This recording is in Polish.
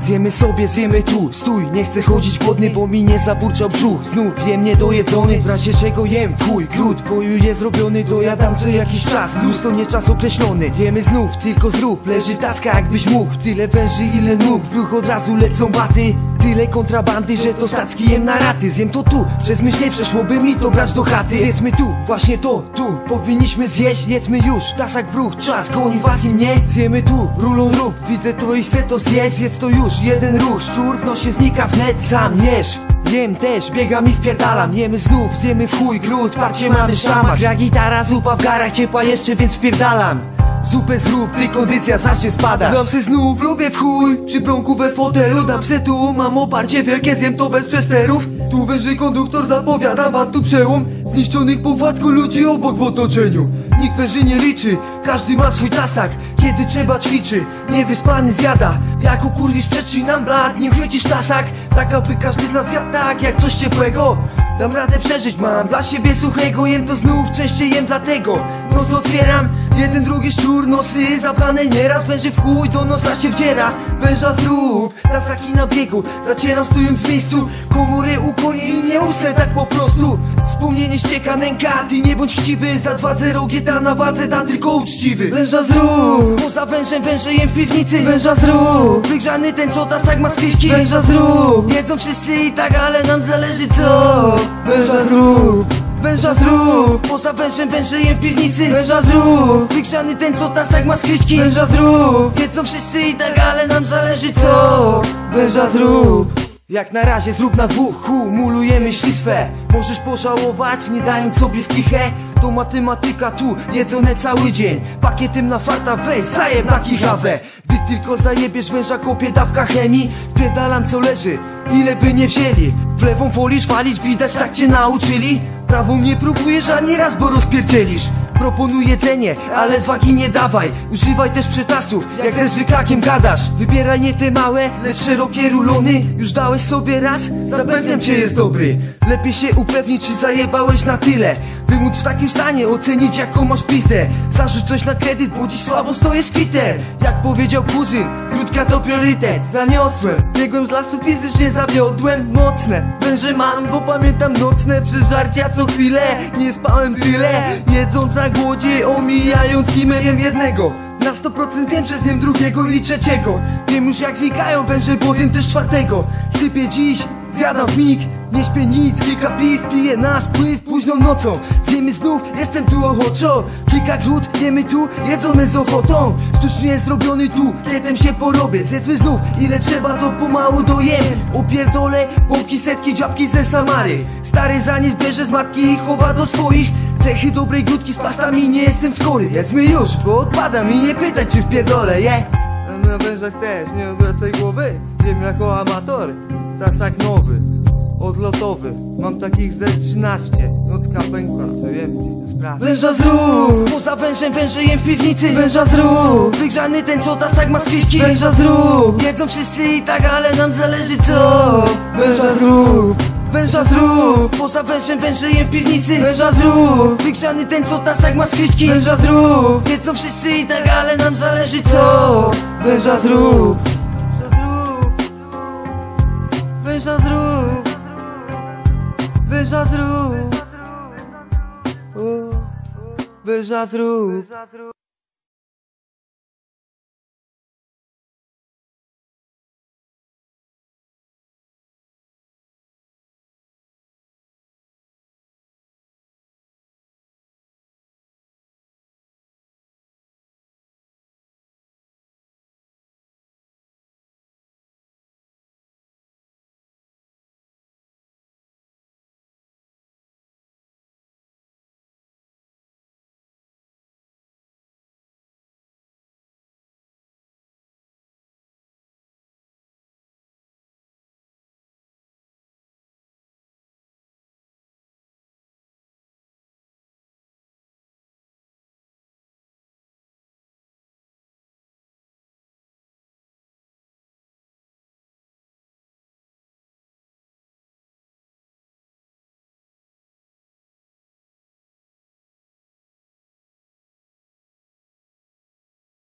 Zjemy sobie, zjemy tu, stój, nie chcę chodzić głodny, bo mi nie zaburczał brzuch. Znów jem niedojedzony, w razie czego jem fuj. Gród w boju jest robiony, dojadam co jakiś czas. Luz to nie czas określony, jemy znów, tylko zrób. Leży taska jakbyś mógł, tyle węży ile nóg. W ruch od razu lecą baty, tyle kontrabandy, że to stacki jem na raty. Zjem to tu, przez myśl nie przeszłoby mi to brać do chaty. Jedzmy tu, właśnie to, tu, powinniśmy zjeść. Jedzmy już, tasak w ruch, czas goni was i mnie. Zjemy tu, rulon rób, widzę to i chcę to zjeść. Zjedz to już, jeden ruch, szczur w nosie znika wnet. Sam jesz, jem też, biegam i wpierdalam. Jemy znów, zjemy w chuj, gród, parcie mamy szamach. Gra gitara, zupa w garach, ciepła jeszcze, więc wpierdalam. Zupę zrób, ty kondycja zacznie spadać. Dam se znów, lubię w chuj, przy bronku we fotelu. Dam se tu, mam oparcie wielkie, zjem to bez przesterów. Tu węży konduktor, zapowiadam wam tu przełom zniszczonych po władku ludzi obok w otoczeniu. Nikt węży nie liczy, każdy ma swój tasak. Kiedy trzeba ćwiczy, niewyspany zjada. Jak ukurwisz przeczynam blat, nie chwycisz tasak. Tak aby każdy z nas jadł tak, jak coś ciepłego. Dam radę przeżyć, mam dla siebie suchego. Jem to znów, częściej jem dlatego. Nos otwieram, jeden drugi szczur, nosy zapchane nieraz. Węży w chuj, do nosa się wdziera. Węża zrób, tasaki na biegu. Zacieram stojąc w miejscu, komórę ukoję i nie usnę tak po prostu. Wspomnienie ścieka, nęka, ty nie bądź chciwy. Za 2-0 gieta na wadze, da tylko uczciwy. Węża zrób, poza wężem węże jem w piwnicy. Węża zrób, wygrzany ten co tasak ma skryśki. Węża zrób, jedzą wszyscy i tak, ale nam zależy co. Węża zrób, węża zrób, poza wężem węże jem w piwnicy. Węża zrób, wygrzany ten co tasak ma skryśki. Węża zrób, jedzą wszyscy i tak, ale nam zależy co. Węża zrób. Jak na razie zrób na dwóch, kumulujemy ślistwę. Możesz pożałować, nie dając sobie w kichę. To matematyka tu, jedzone cały dzień. Pakietem na farta weź, zajeb na kichawę. Gdy tylko zajebiesz węża, kopie dawka chemii. Wpierdalam co leży, ile by nie wzięli. W lewą wolisz walić, widać tak cię nauczyli. Prawą nie próbujesz ani raz, bo rozpierdzielisz. Proponuję jedzenie, ale z wagi nie dawaj. Używaj też przetasów, jak ze zwyklakiem gadasz. Wybieraj nie te małe, lecz szerokie rulony. Już dałeś sobie raz? Zapewniam cię, jest dobry. Lepiej się upewnić, czy zajebałeś na tyle, by móc w takim stanie ocenić jaką masz pizdę. Zarzuć coś na kredyt, bo dziś słabo stoję z kwiter. Jak powiedział kuzyn, krótka to priorytet. Zaniosłem, biegłem z lasu, fizycznie zawiodłem. Mocne węże mam, bo pamiętam nocne przeżarcia co chwilę. Nie spałem tyle, jedząc na głodzie, omijając kimę jem jednego. Na 100% wiem, że zjem drugiego i trzeciego. Wiem już jak znikają węże, bo zjem też czwartego. Sypię dziś, zjadam w mig. Nie śpię nic, kilka piw, piję nasz pływ późną nocą. Zjemy znów, jestem tu ochoczo. Kilka gród, jemy tu, jedzone z ochotą. Sztucznie zrobiony tu, kietem się porobię. Zjedzmy znów, ile trzeba to pomału dojem. Opierdolę, pompki, setki, dziabki ze Samary. Stary zanieść bierze z matki i chowa do swoich. Cechy dobrej gródki z pastami, nie jestem skory. Jedzmy już, bo odpadam i nie pytać czy wpierdolę, je? Na wężach też, nie odwracaj głowy. Wiem jako amator, tasak nowy, odlotowy. Mam takich ze 13, nocka pękła, co jem, to sprawy. Węża zrób, poza wężem węże jem w piwnicy. Węża zrób, wygrzany ten co tasak ma skryśki. Węża zrób, jedzą wszyscy i tak, ale nam zależy co. Węża zrób, węża zrób, poza wężem węże jem w piwnicy. Węża zrób, wygrzany ten co tasak ma skryśki. Węża zrób, jedzą wszyscy i tak, ale nam zależy co. Węża zrób, Węża zrób, węża zrób, węża zrób.